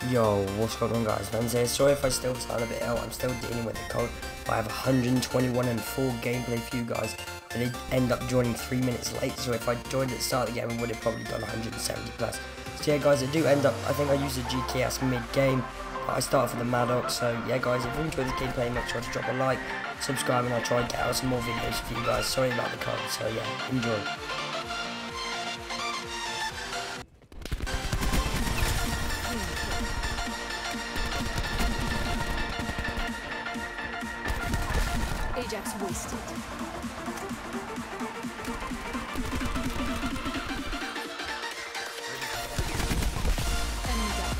Yo, what's going on guys, Vans here. Sorry if I still sound a bit ill, I'm still dealing with the cold, but I have 121 and full gameplay for you guys. I did end up joining 3 minutes late, so if I joined at the start of the game I would have probably done 170 plus. So yeah guys, I do end up, I think I used the GKS mid-game, but I started for the Maddox, so yeah guys, if you enjoyed the gameplay, make sure to drop a like, subscribe, and I'll try and get out some more videos for you guys. Sorry about the cold, so yeah, enjoy. Ajax wasted. Enemy down.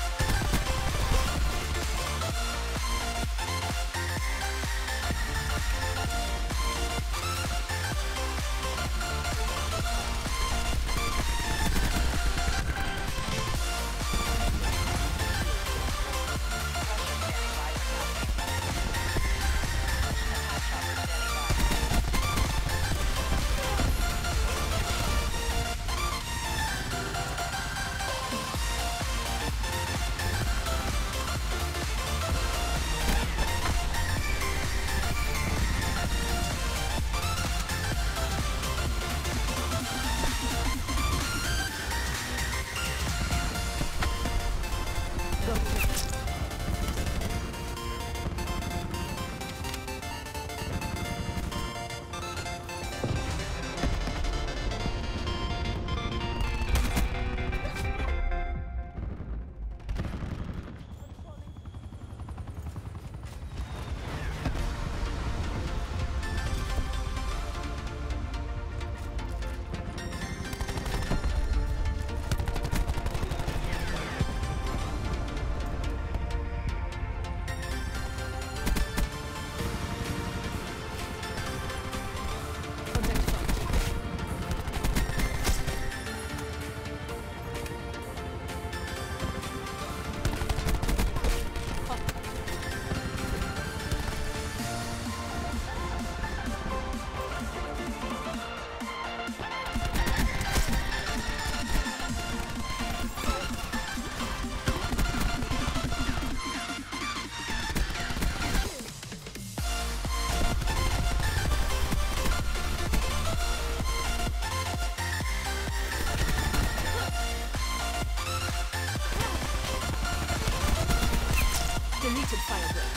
Deleted firebreak.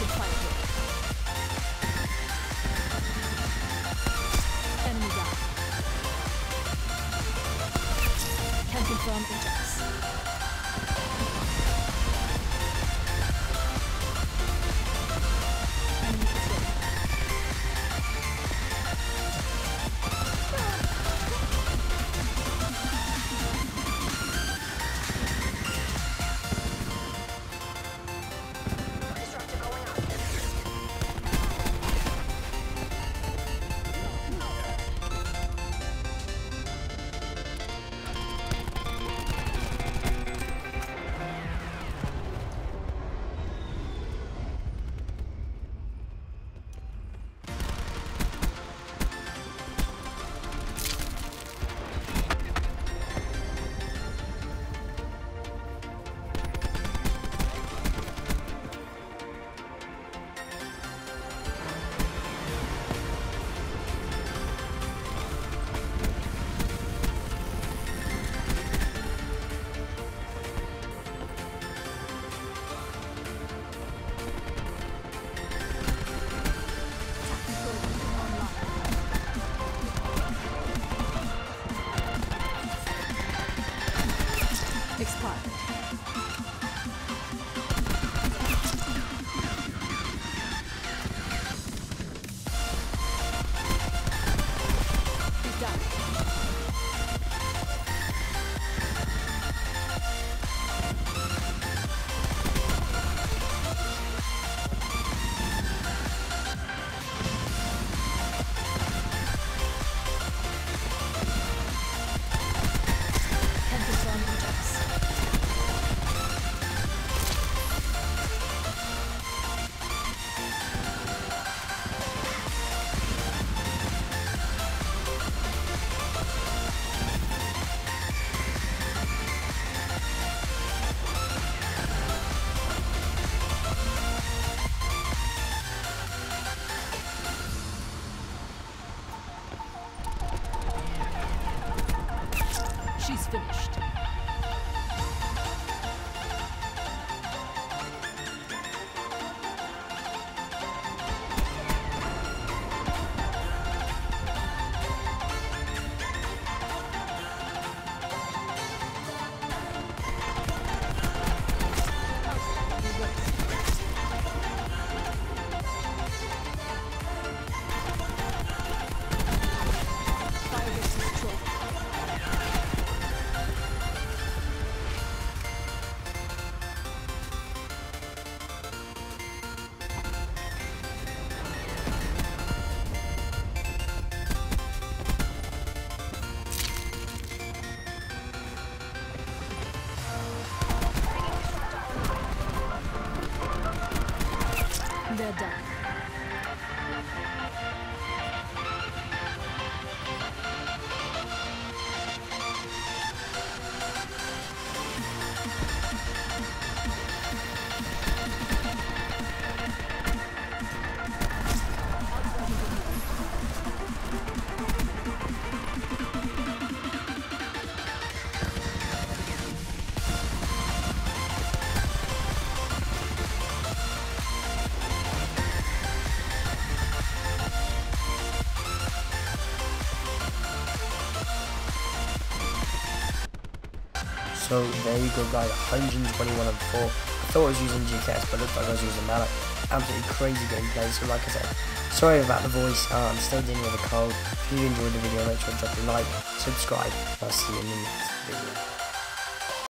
Detonated fireball. Enemy down. Can confirm Ajax. Enemy killed. Expired. He's done. Can confirm Ajax. She's finished. Firebase destroyed. They're done. So there you go guys, 121 and 4. I thought I was using GKS, but it looked like I was using Malak. Absolutely crazy gameplay. So like I said, sorry about the voice, I'm still dealing with a cold. If you enjoyed the video, make sure to drop a like, subscribe, and I'll see you in the next video.